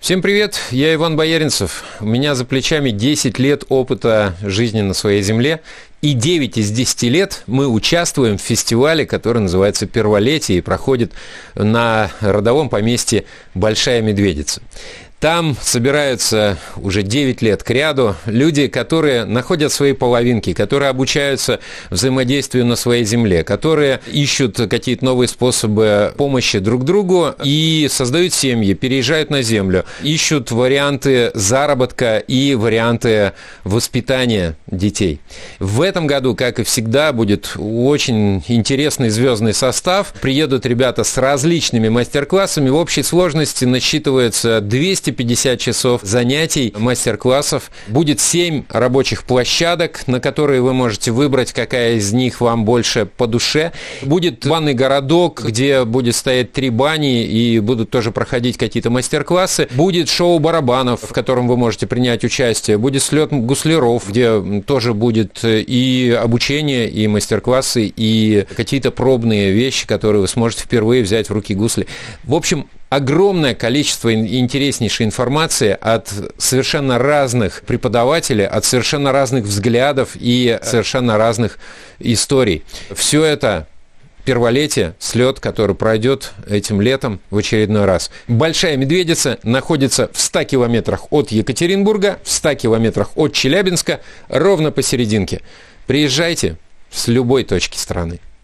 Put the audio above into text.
Всем привет, я Иван Бояринцев. У меня за плечами 10 лет опыта жизни на своей земле. И 9 из 10 лет мы участвуем в фестивале, который называется «Перволетие» и проходит на родовом поместье Большая Медведица. Там собираются уже 9 лет кряду люди, которые находят свои половинки, которые обучаются взаимодействию на своей земле, которые ищут какие-то новые способы помощи друг другу и создают семьи, переезжают на землю, ищут варианты заработка и варианты воспитания детей. В этом году, как и всегда, будет очень интересный звездный состав. Приедут ребята с различными мастер-классами. В общей сложности насчитывается 250 часов занятий, мастер-классов. Будет 7 рабочих площадок, на которые вы можете выбрать, какая из них вам больше по душе. Будет банный городок, где будет стоять 3 бани и будут тоже проходить какие-то мастер-классы. Будет шоу барабанов, в котором вы можете принять участие. Будет слет гусляров, где тоже будет и обучение, и мастер-классы, и какие-то пробные вещи, которые вы сможете впервые взять в руки гусли. В общем, огромное количество интереснейшей информации от совершенно разных преподавателей, от совершенно разных взглядов и совершенно разных историй. Все это перволетие, слет, который пройдет этим летом в очередной раз. Большая Медведица находится в 100 километрах от Екатеринбурга, в 100 километрах от Челябинска, ровно посерединке. Приезжайте с любой точки страны.